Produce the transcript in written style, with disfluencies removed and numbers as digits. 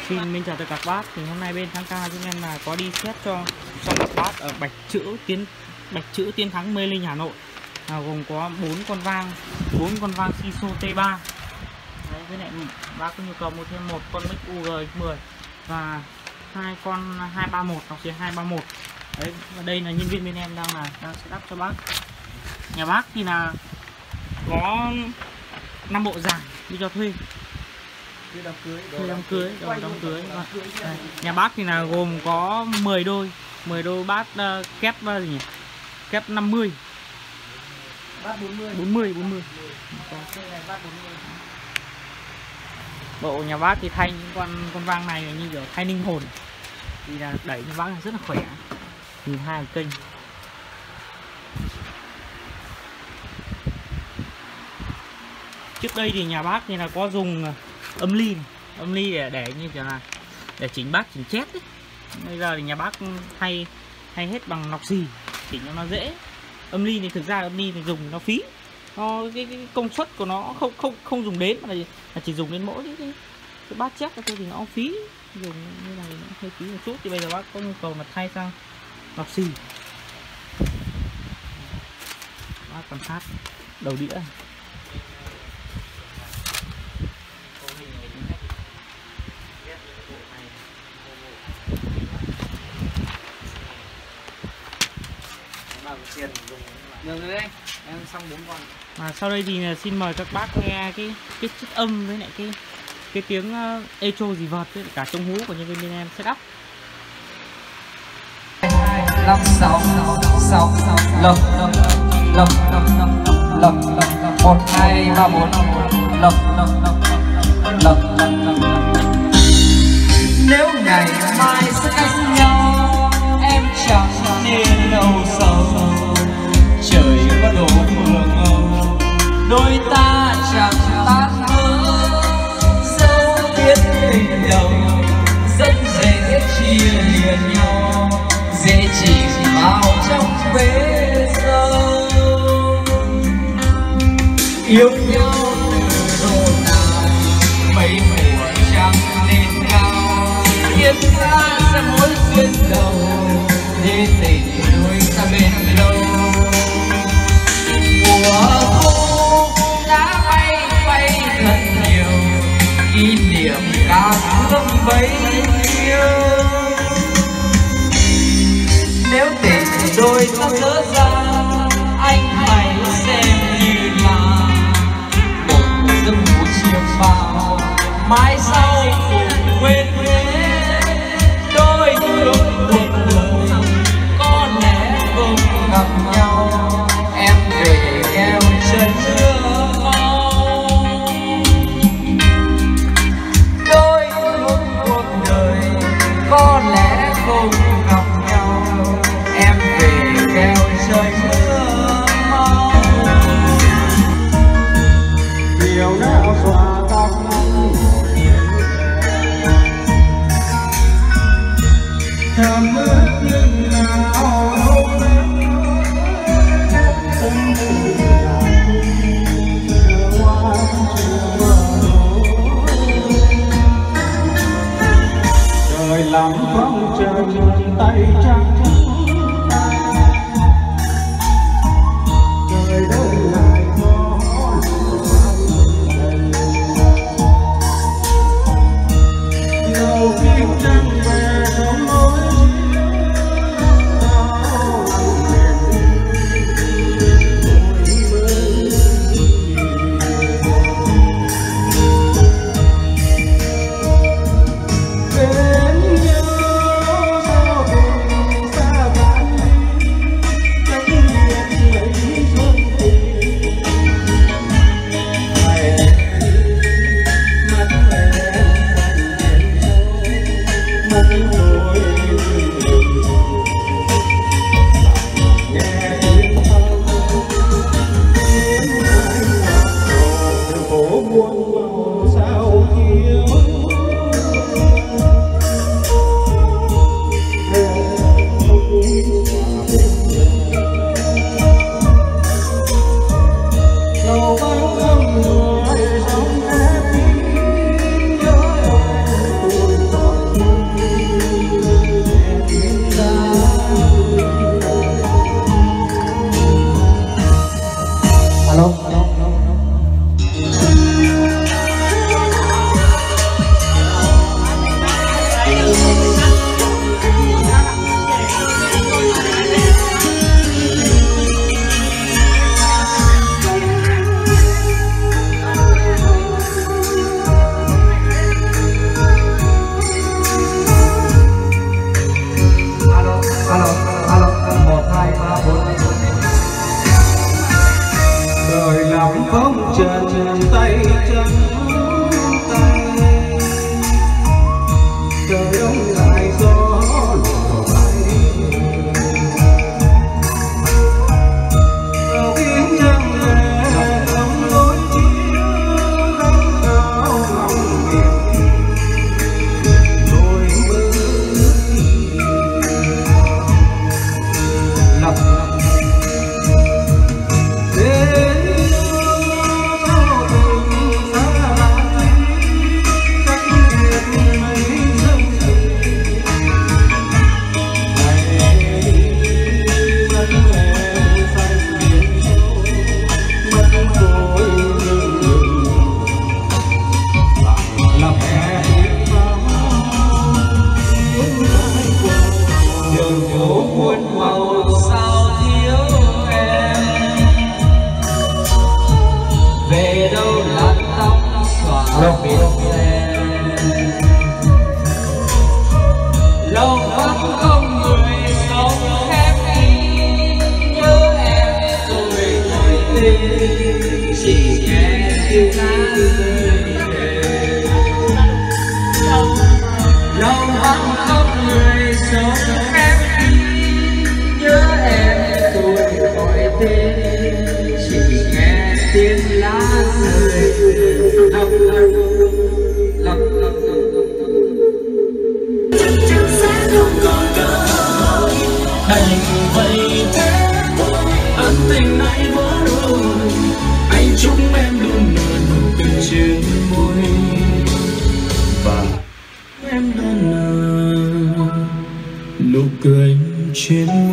Xin chào tất cả các bác. Thì hôm nay bên Thắng Ca chúng em là có đi xét cho các bác ở Bạch Chữ Tiến Thắng Mê Linh Hà Nội, gồm có 4 con vang Siso T3. Đấy, với lại bác có nhu cầu mua thêm một con mic UG10 và hai con 231 hoặc là 231. Đấy, và đây là nhân viên bên em đang setup cho bác. Nhà bác thì là có 5 bộ giảm đi cho thuê. Đám cưới. Nhà bác thì là gồm có 10 đôi bát kép gì nhỉ? Kép 50. Bát 40. Bộ nhà bác thì thay những con vang này như kiểu thay linh hồn. Thì là đẩy nhà bác rất là khỏe. Nhìn hai kênh. Trước đây thì nhà bác thì là có dùng âm ly để như kiểu là để chỉnh bass chỉnh chét ấy. Bây giờ thì nhà bác thay hết bằng nọc xì chỉnh cho nó dễ. Âm ly thì thực ra âm ly thì dùng nó phí, cái công suất của nó không dùng đến mà là chỉ dùng đến mỗi cái bass chét thôi thì nó phí, dùng như này nó hơi phí một chút. Thì bây giờ bác có nhu cầu mà thay sang nọc xì, bác quan sát đầu đĩa. Em xong 4 con. Sau đây thì xin mời các bác nghe cái chất âm với lại cái tiếng echo gì vợt với cả chống hú của nhân viên bên em setup. 5 6 6 lầm 1 2 3 4 lầm. Nếu ngày mai sẽ cách nhau em chẳng nên âu sầu, trời có đổ mưa ngâu đôi ta chẳng tan vỡ, dấu biết tình đầu rất dễ chia lìa nhau, dễ chỉ vào trong bể dâu. Yêu nhau từ độ nào mấy mùa chẳng nên cao, kiếp ta sẽ mối duyên đầu để tình đôi ta bên lâu. Mùa thu đã bay thật nhiều, kỷ niệm ca thương bấy nhiêu. Nếu tình đôi ta dở dang, anh hãy xem như là một giấc ngủ chiều vào, mai sau cùng quên đôi hướng cuộc đời có lẽ không gặp nhau. Em về eo chân mưa mau, đôi hướng cuộc đời có lẽ không gặp nhau. Em về eo trời mưa mau, điều nào xóa tóc phong trần tay trắng tay, trời đông lại gió lùa bay, tiếng trăng về trong lối chiếu gánh cao lòng miền, đôi bước lặp lặp muôn màu sao thiếu em, về đâu lát tóc xõa biển đen, lâu vắng không người sống khép kín, nhớ em rồi thôi tin, chỉ nghe tiếng hát rơi về, lâu vắng không người sống khép kín, nhớ em rồi gọi tên, chỉ nghe tiếng lá rơi lấp lấp lấp lấp lấp. Chắc chắn sẽ không còn đâu, đành vậy thế thôi, ân tình này vỡ rồi, anh chúc em luôn nở nụ cười trên môi, và em luôn nở nụ cười trên môi.